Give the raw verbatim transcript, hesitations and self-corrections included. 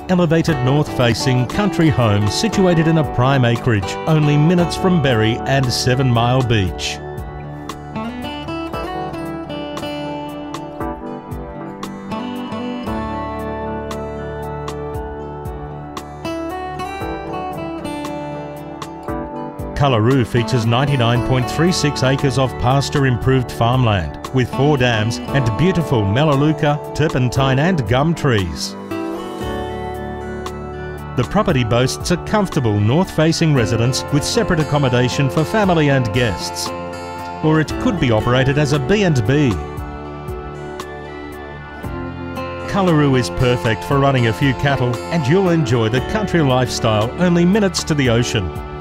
elevated north-facing country home situated in a prime acreage, only minutes from Berry and Seven Mile Beach. Kullaroo features ninety-nine point three six acres of pasture-improved farmland with four dams and beautiful Melaleuca, Turpentine and Gum trees. The property boasts a comfortable north-facing residence with separate accommodation for family and guests. Or it could be operated as a B and B. Kullaroo is perfect for running a few cattle, and you'll enjoy the country lifestyle only minutes to the ocean.